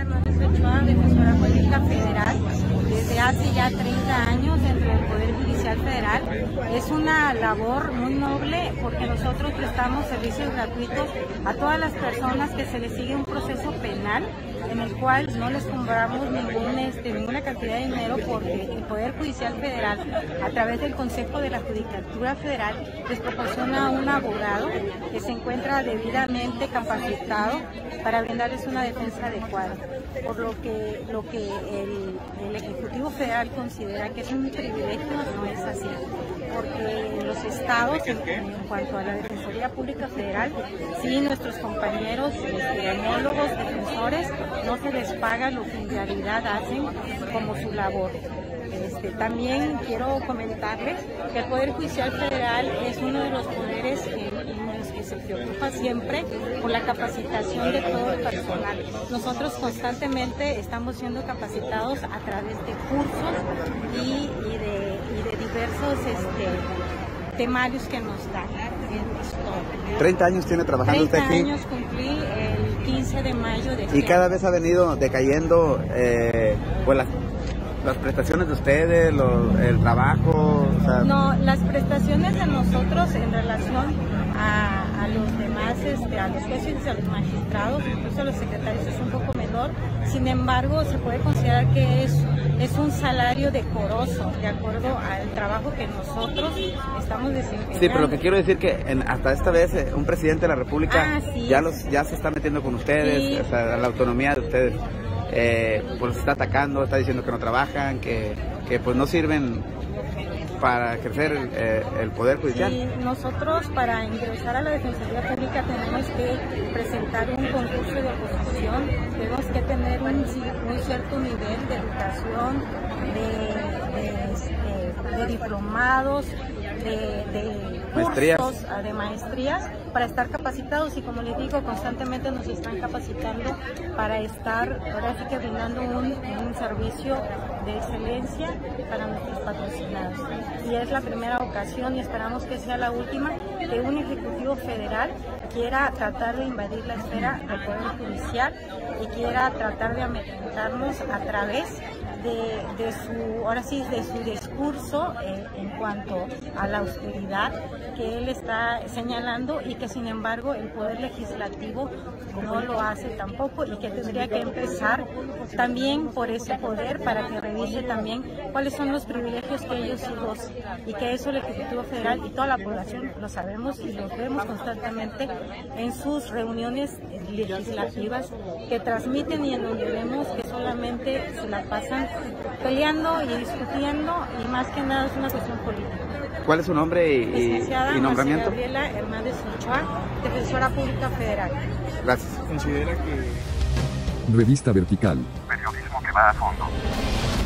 Hernández Ochoa, defensora pública federal, desde hace ya 30 años dentro del Poder Judicial Federal. Es una labor muy noble porque nosotros prestamos servicios gratuitos a todas las personas que se les sigue un proceso penal en el cual no les cobramos ninguna cantidad de dinero, porque el Poder Judicial Federal, a través del Consejo de la Judicatura Federal, les proporciona un abogado que se encuentra debidamente capacitado para brindarles una defensa adecuada. Por lo que el Ejecutivo Federal considera que es un privilegio, no es así, porque los estados, en cuanto a la Defensoría Pública Federal, sí, nuestros compañeros epidemiólogos, defensores, no se les paga lo que en realidad hacen como su labor. También quiero comentarles que el Poder Judicial Federal es uno de los poderes en los que se preocupa siempre por la capacitación de todo el personal. Nosotros constantemente estamos siendo capacitados a través de cursos y de diversos temarios que nos dan. 30 años tiene trabajando usted aquí. 30 años cumplí el 15 de mayo de este Y cada año. vez ha venido decayendo pues las prestaciones de ustedes, el trabajo. O sea... No, las prestaciones de nosotros en relación a los demás, a los jueces, a los magistrados, incluso a los secretarios, es un poco menor. Sin embargo, se puede considerar que es un salario decoroso, de acuerdo al trabajo que nosotros estamos desempeñando. Sí, pero lo que quiero decir que hasta esta vez un presidente de la República sí, ya se está metiendo con ustedes, sí. O sea, la autonomía de ustedes. Pues está atacando, está diciendo que no trabajan, que pues no sirven para crecer el Poder Judicial. Sí, nosotros para ingresar a la Defensoría Pública tenemos que presentar un concurso de oposición, tenemos que tener un cierto nivel de educación, de diplomados, de cursos, de maestrías, para estar capacitados, y como les digo, constantemente nos están capacitando para estar ahora sí que brindando un servicio de excelencia para nuestros patrocinados. Y es la primera ocasión, y esperamos que sea la última, que un Ejecutivo Federal quiera tratar de invadir la esfera del Poder Judicial y quiera tratar de amedrentarnos a través de su discurso en cuanto a la austeridad que él está señalando, y que sin embargo el Poder Legislativo no lo hace tampoco, y que tendría que empezar también por ese poder para que revise también cuáles son los privilegios que ellos sí gozan, y que eso el Ejecutivo Federal y toda la población lo sabemos y lo vemos constantemente en sus reuniones legislativas que transmiten, y en donde vemos que solamente se la pasan peleando y discutiendo, y más que nada es una cuestión política. ¿Cuál es su nombre y nombramiento? Gabriela Hernández Ochoa, Defensora Pública Federal. Gracias. ¿Considera que... Revista Vertical. Periodismo que va a fondo.